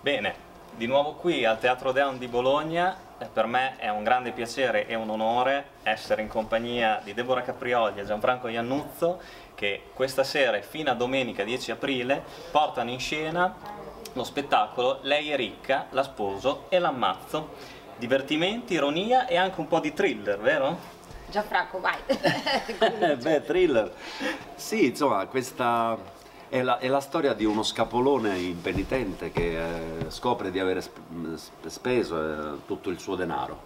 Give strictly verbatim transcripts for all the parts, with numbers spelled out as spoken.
Bene, di nuovo qui al Teatro Odeon di Bologna. Per me è un grande piacere e un onore essere in compagnia di Deborah Caprioli e Gianfranco Iannuzzo, che questa sera e fino a domenica dieci aprile portano in scena lo spettacolo Lei è ricca, la sposo e l'ammazzo. Divertimenti, ironia e anche un po' di thriller, vero? Gianfranco, vai! Beh, thriller. Sì, insomma, questa è la, è la storia di uno scapolone impenitente che eh, scopre di aver speso eh, tutto il suo denaro.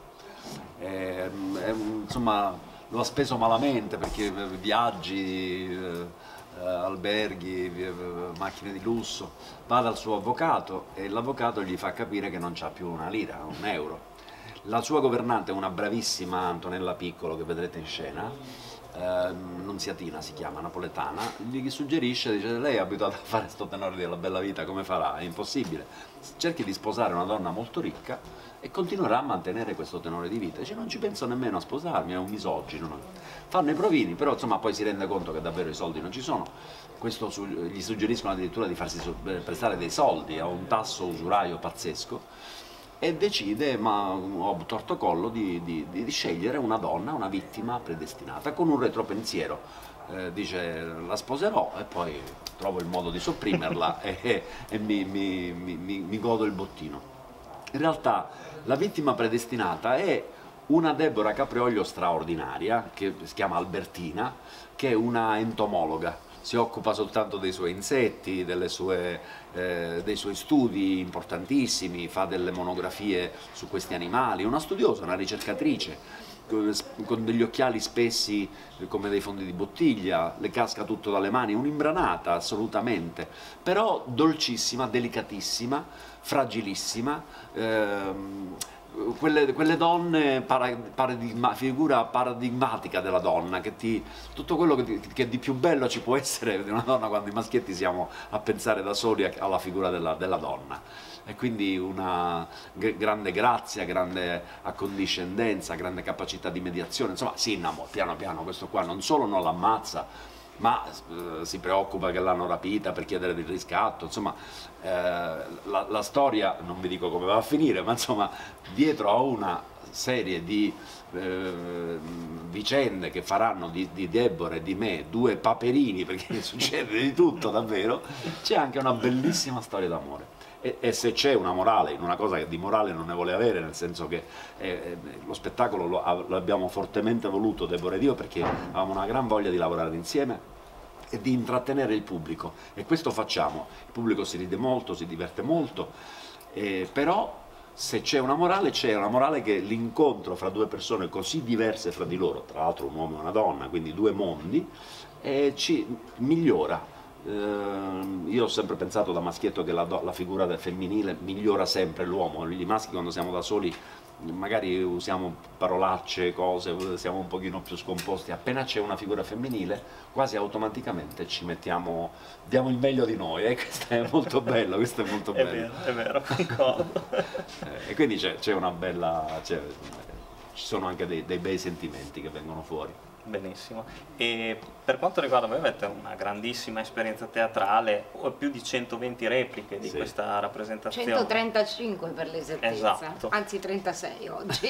E, è, insomma, lo ha speso malamente perché viaggi, eh, alberghi, eh, macchine di lusso. Va dal suo avvocato e l'avvocato gli fa capire che non c'ha più una lira, un euro. La sua governante è una bravissima Antonella Piccolo, che vedrete in scena, eh, Nunziatina si chiama, napoletana, gli suggerisce, dice: lei è abituata a fare sto tenore della bella vita, come farà? È impossibile. Cerchi di sposare una donna molto ricca e continuerà a mantenere questo tenore di vita. Dice: non ci penso nemmeno a sposarmi, è un misogino. No? Fanno i provini, però insomma poi si rende conto che davvero i soldi non ci sono. Questo su, gli suggeriscono addirittura di farsi prestare dei soldi a un tasso usuraio pazzesco. E decide, ma ho torto collo, di, di, di scegliere una donna, una vittima predestinata, con un retropensiero. Eh, dice: la sposerò e poi trovo il modo di sopprimerla e, e mi, mi, mi, mi godo il bottino. In realtà la vittima predestinata è una Deborah Caprioli straordinaria, che si chiama Albertina, che è una entomologa. Si occupa soltanto dei suoi insetti, delle sue, eh, dei suoi studi importantissimi, fa delle monografie su questi animali, una studiosa, una ricercatrice, con degli occhiali spessi come dei fondi di bottiglia, le casca tutto dalle mani, un'imbranata assolutamente, però dolcissima, delicatissima, fragilissima, ehm, Quelle, quelle donne, paradigma, figura paradigmatica della donna, che ti, tutto quello che, ti, che di più bello ci può essere di una donna quando i maschietti siamo a pensare da soli alla figura della, della donna. E quindi una grande grazia, grande accondiscendenza, grande capacità di mediazione, insomma si innamora piano piano. Questo qua non solo non l'ammazza, ma eh, si preoccupa che l'hanno rapita per chiedere del riscatto, insomma eh, la, la storia, non vi dico come va a finire, ma insomma dietro a una serie di eh, vicende che faranno di, di Deborah e di me due paperini, perché succede di tutto davvero, c'è anche una bellissima storia d'amore. E, e se c'è una morale, in una cosa che di morale non ne vuole avere, nel senso che eh, lo spettacolo lo, lo abbiamo fortemente voluto, Deborah ed io, perché avevamo una gran voglia di lavorare insieme e di intrattenere il pubblico, e questo facciamo. Il pubblico si ride molto, si diverte molto, eh, però se c'è una morale, c'è una morale che l'incontro fra due persone così diverse fra di loro, tra l'altro un uomo e una donna, quindi due mondi, eh, ci migliora. Uh, io ho sempre pensato da maschietto che la, la figura del femminile migliora sempre l'uomo. I maschi, quando siamo da soli, magari usiamo parolacce, cose, siamo un pochino più scomposti. Appena c'è una figura femminile, quasi automaticamente ci mettiamo, diamo il meglio di noi, e eh? Questo è molto bello, questo è molto bello. È vero, è vero, concordo. E quindi c'è una bella, ci sono anche dei, dei bei sentimenti che vengono fuori. Benissimo. E per quanto riguarda voi, avete una grandissima esperienza teatrale, più di centoventi repliche di sì. questa rappresentazione. centotrentacinque per l'esattezza, esatto. Anzi trentasei oggi.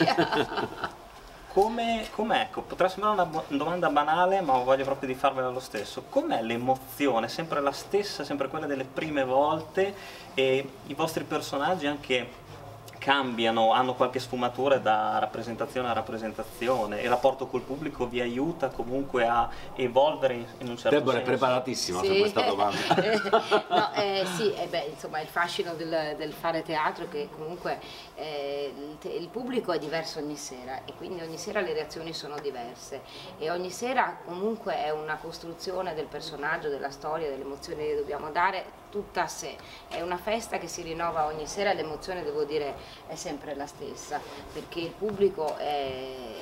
Come, com ecco, potrà sembrare una domanda banale, ma voglio proprio di farvela lo stesso. Com'è l'emozione? Sempre la stessa, sempre quella delle prime volte, e i vostri personaggi anche cambiano, hanno qualche sfumatura da rappresentazione a rappresentazione? Il rapporto col pubblico vi aiuta comunque a evolvere in, in un certo Deborah senso? è preparatissima sì. su questa domanda. No, eh, sì, eh, beh, insomma, il fascino del, del fare teatro è che comunque eh, il, il pubblico è diverso ogni sera, e quindi ogni sera le reazioni sono diverse, e ogni sera comunque è una costruzione del personaggio, della storia, delle emozioni che dobbiamo dare tutta a sé. È una festa che si rinnova ogni sera, e l'emozione, devo dire, è sempre la stessa, perché il pubblico è,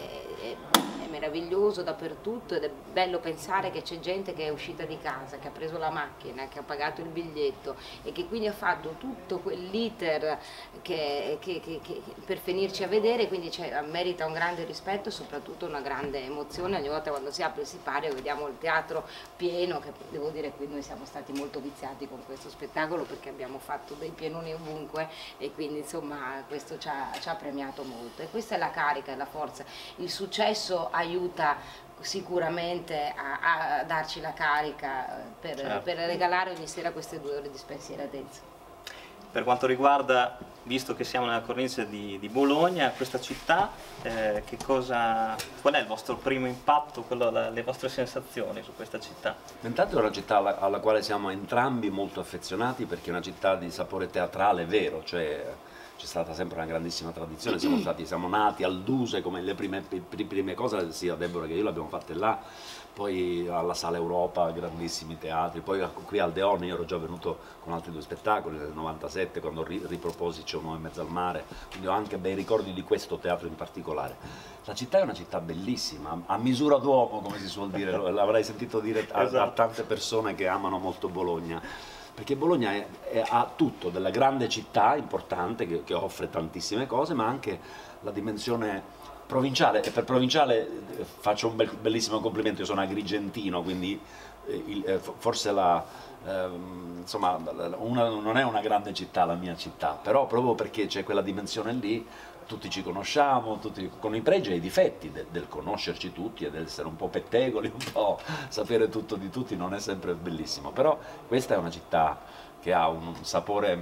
è, è meraviglioso dappertutto ed è bello pensare che c'è gente che è uscita di casa, che ha preso la macchina, che ha pagato il biglietto e che quindi ha fatto tutto quell'iter che, che, che, che, per venirci a vedere, quindi merita un grande rispetto e soprattutto una grande emozione ogni volta quando si apre il sipario, vediamo il teatro pieno, che devo dire qui noi siamo stati molto viziati con questo spettacolo perché abbiamo fatto dei pienoni ovunque e quindi insomma questo ci ha, ci ha premiato molto e questa è la carica e la forza. Il successo aiuta sicuramente a, a darci la carica per, certo. per regalare ogni sera queste due ore di spensieratezza. Per quanto riguarda, visto che siamo nella cornice di, di Bologna, questa città, eh, che cosa, qual è il vostro primo impatto, quello, la, le vostre sensazioni su questa città? Intanto è una città alla, alla quale siamo entrambi molto affezionati perché è una città di sapore teatrale vero, cioè c'è stata sempre una grandissima tradizione, siamo, stati, siamo nati al Duse come le prime, le prime cose, sia Deborah che io le abbiamo fatte là, poi alla Sala Europa, grandissimi teatri, poi qui al Deone io ero già venuto con altri due spettacoli nel novantasette quando riproposi C'è un uomo in mezzo al mare, quindi ho anche bei ricordi di questo teatro in particolare. La città è una città bellissima, a misura d'uomo come si suol dire, l'avrai sentito dire a, esatto. a tante persone che amano molto Bologna. Perché Bologna è, è, ha tutto, della grande città importante che, che offre tantissime cose, ma anche la dimensione provinciale, e per provinciale eh, faccio un bel, bellissimo complimento, io sono agrigentino, quindi eh, il, eh, forse la, eh, insomma, una, non è una grande città la mia città, però proprio perché c'è quella dimensione lì, tutti ci conosciamo, tutti, con i pregi e i difetti del, del conoscerci tutti e dell'essere un po' pettegoli, un po' sapere tutto di tutti non è sempre bellissimo, però questa è una città che ha un sapore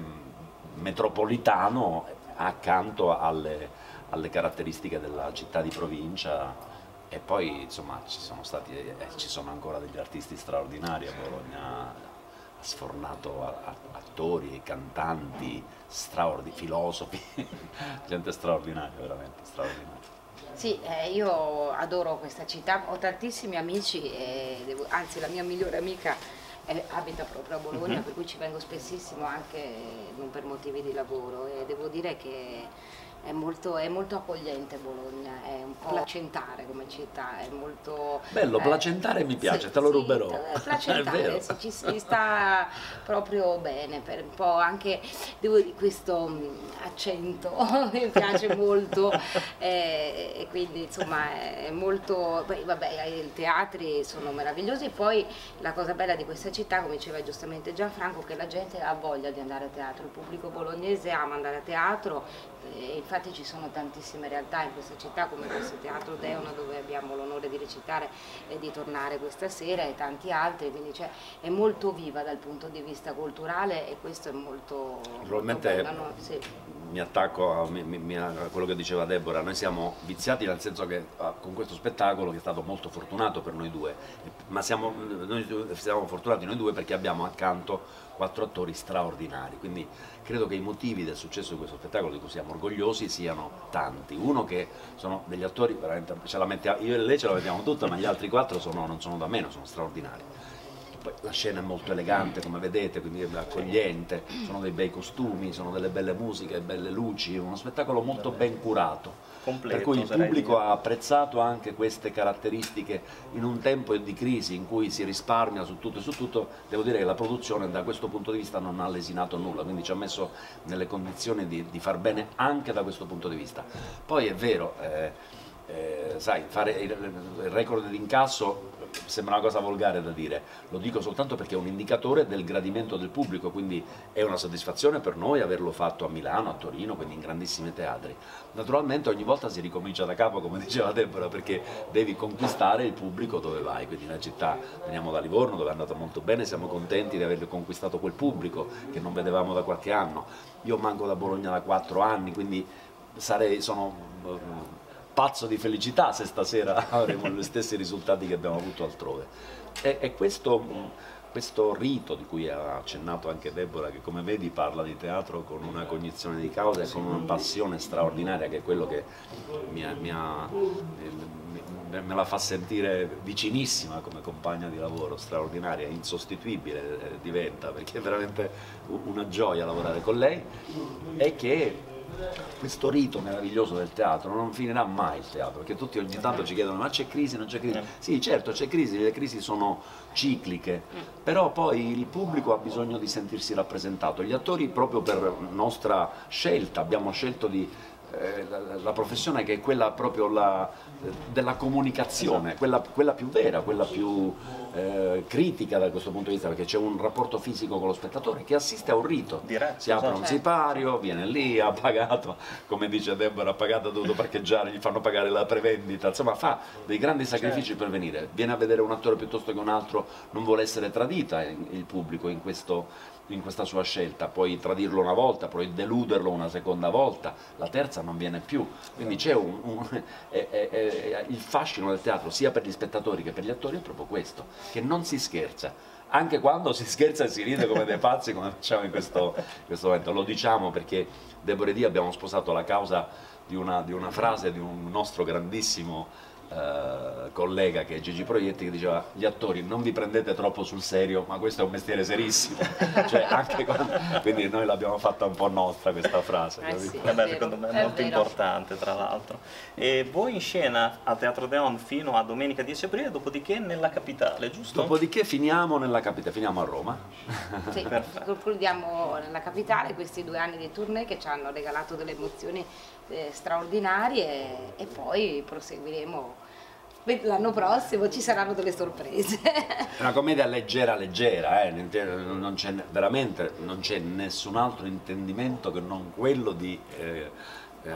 metropolitano accanto alle, alle caratteristiche della città di provincia e poi insomma ci sono stati e eh, ci sono ancora degli artisti straordinari a Bologna. Ha sfornato attori, cantanti, straordinari, filosofi, gente straordinaria, veramente straordinaria. Sì, eh, io adoro questa città, ho tantissimi amici, e devo, anzi la mia migliore amica eh, abita proprio a Bologna, mm-hmm. per cui ci vengo spessissimo anche non per motivi di lavoro e devo dire che è molto, è molto accogliente Bologna, è un po' placentare come città, è molto... Bello, placentare eh, mi piace, sì, te lo sì, ruberò. Placentare, sì, ci si sta proprio bene, per un po' anche, devo dire, questo accento mi piace molto eh, e quindi insomma è molto... Beh, vabbè, i teatri sono meravigliosi e poi la cosa bella di questa città, come diceva giustamente Gianfranco, che la gente ha voglia di andare a teatro, il pubblico bolognese ama andare a teatro e infatti ci sono tantissime realtà in questa città come questo Teatro Deona dove abbiamo l'onore di recitare e di tornare questa sera e tanti altri, quindi cioè, è molto viva dal punto di vista culturale e questo è molto, Probabilmente molto bello, no? Sì. Mi attacco a, mi, mi, a quello che diceva Deborah, noi siamo viziati nel senso che con questo spettacolo che è stato molto fortunato per noi due, ma siamo, noi siamo fortunati noi due perché abbiamo accanto quattro attori straordinari, quindi credo che i motivi del successo di questo spettacolo di cui siamo orgogliosi siano tanti. Uno che sono degli attori, veramente ce la mettiamo, io e lei ce la mettiamo tutta, ma gli altri quattro sono, non sono da meno, sono straordinari. Poi la scena è molto elegante come vedete, quindi è accogliente, sono dei bei costumi, sono delle belle musiche, belle luci, uno spettacolo molto ben curato. Completo, per cui il pubblico ha apprezzato anche queste caratteristiche in un tempo di crisi in cui si risparmia su tutto e su tutto. Devo dire che la produzione da questo punto di vista non ha lesinato nulla, quindi ci ha messo nelle condizioni di, di far bene anche da questo punto di vista. Poi è vero, eh, eh, sai, fare il, il record di incasso sembra una cosa volgare da dire, lo dico soltanto perché è un indicatore del gradimento del pubblico, quindi è una soddisfazione per noi averlo fatto a Milano, a Torino, quindi in grandissimi teatri. Naturalmente ogni volta si ricomincia da capo, come diceva Deborah, perché devi conquistare il pubblico dove vai, quindi nella città, veniamo da Livorno dove è andato molto bene, siamo contenti di aver conquistato quel pubblico che non vedevamo da qualche anno. Io manco da Bologna da quattro anni, quindi sarei, sono pazzo di felicità se stasera avremo gli stessi risultati che abbiamo avuto altrove. E, e questo, questo rito di cui ha accennato anche Deborah, che come vedi parla di teatro con una cognizione di causa e con una passione straordinaria, che è quello che mi ha, mi ha, me la fa sentire vicinissima come compagna di lavoro, straordinaria, insostituibile diventa, perché è veramente una gioia lavorare con lei, e che questo rito meraviglioso del teatro, non finirà mai il teatro, perché tutti ogni tanto ci chiedono ma c'è crisi, non c'è crisi? Sì, certo c'è crisi, le crisi sono cicliche, però poi il pubblico ha bisogno di sentirsi rappresentato, gli attori proprio per nostra scelta abbiamo scelto di eh, la, la professione che è quella proprio la, della comunicazione, quella, quella più vera, quella più eh, critica da questo punto di vista, perché c'è un rapporto fisico con lo spettatore che assiste a un rito, diretto, si apre un esatto. sipario, viene lì, ha pagato, come dice Deborah, ha pagato, ha dovuto parcheggiare, gli fanno pagare la prevendita, insomma fa dei grandi sacrifici per venire, viene a vedere un attore piuttosto che un altro, non vuole essere tradita il pubblico in questo in questa sua scelta, puoi tradirlo una volta, puoi deluderlo una seconda volta, la terza non viene più, quindi c'è un, un è, è, è, il fascino del teatro sia per gli spettatori che per gli attori è proprio questo, che non si scherza, anche quando si scherza e si ride come dei pazzi come facciamo in questo, in questo momento, lo diciamo perché Deborah ed io abbiamo sposato la causa di una, di una frase di un nostro grandissimo Uh, collega che è Gigi Proietti, che diceva: gli attori non vi prendete troppo sul serio, ma questo è un mestiere serissimo. Cioè, anche quando... quindi noi l'abbiamo fatta un po' nostra questa frase, eh sì, eh beh, secondo me è, è molto vero. importante, tra l'altro. E voi in scena a Teatro Odeon fino a domenica dieci aprile, dopodiché nella capitale, giusto? Dopodiché finiamo nella capitale, finiamo a Roma. Sì, concludiamo nella capitale questi due anni di tournée che ci hanno regalato delle emozioni eh, straordinarie e poi proseguiremo. L'anno prossimo ci saranno delle sorprese. È una commedia leggera leggera, eh? Non c'è veramente non c'è nessun altro intendimento che non quello di eh, eh,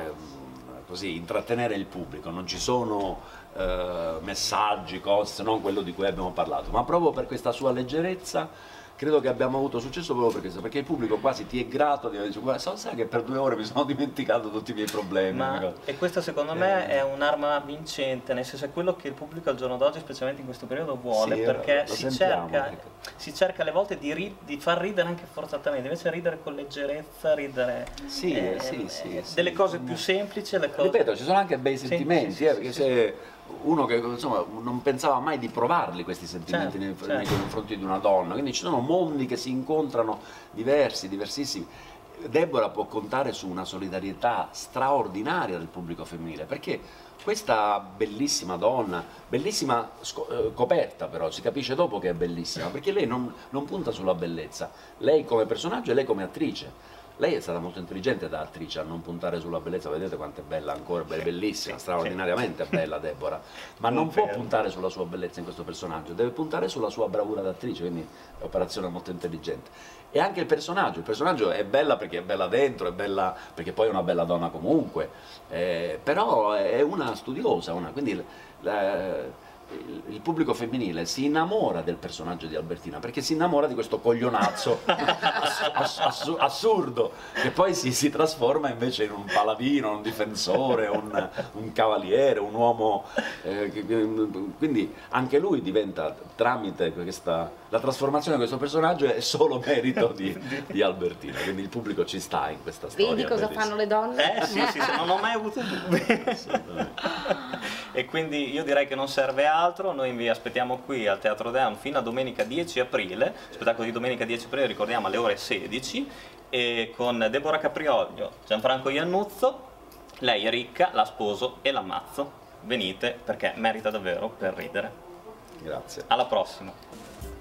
così, intrattenere il pubblico, non ci sono eh, messaggi, cose, se non quello di cui abbiamo parlato, ma proprio per questa sua leggerezza credo che abbiamo avuto successo proprio per questo, perché il pubblico quasi ti è grato, ti dice: guarda, sai che per due ore mi sono dimenticato tutti i miei problemi. Ma, e questa secondo me è un'arma vincente, nel senso è quello che il pubblico al giorno d'oggi, specialmente in questo periodo, vuole, sì, perché lo si sentiamo, cerca, ecco. si cerca alle volte di, ri, di far ridere anche forzatamente, invece ridere con leggerezza, ridere sì, eh, sì, sì, eh, sì, delle sì, cose sì. più semplici. Le cose... Ripeto, ci sono anche bei Sì, sentimenti, sì, eh, sì, perché sì, se uno che insomma non pensava mai di provarli questi sentimenti certo, nei, certo. nei confronti di una donna, quindi ci sono mondi che si incontrano diversi, diversissimi. Deborah può contare su una solidarietà straordinaria del pubblico femminile, perché questa bellissima donna, bellissima coperta però, si capisce dopo che è bellissima, perché lei non, non punta sulla bellezza, lei come personaggio e lei come attrice. Lei è stata molto intelligente da attrice a non puntare sulla bellezza, vedete quanto è bella ancora, è bellissima, straordinariamente bella Deborah, ma non può puntare sulla sua bellezza in questo personaggio, deve puntare sulla sua bravura d'attrice, quindi è un'operazione molto intelligente. E anche il personaggio, il personaggio è bella perché è bella dentro, è bella perché poi è una bella donna comunque, eh, però è una studiosa, una, quindi la, il pubblico femminile si innamora del personaggio di Albertina perché si innamora di questo coglionazzo ass ass assurdo che poi si, si trasforma invece in un paladino, un difensore, un, un cavaliere, un uomo, eh, che, quindi anche lui diventa tramite questa, la trasformazione di questo personaggio è solo merito di, di Albertina, quindi il pubblico ci sta in questa storia. Vedi cosa bellissima. fanno le donne? Eh sì, sì, sì, non ho mai avuto dubbi. E quindi io direi che non serve altro, noi vi aspettiamo qui al Teatro Odeon fino a domenica dieci aprile, spettacolo di domenica dieci aprile, ricordiamo alle ore sedici, e con Deborah Caprioglio, Gianfranco Iannuzzo, lei è ricca, la sposo e l'ammazzo. Venite perché merita davvero per ridere. Grazie. Alla prossima.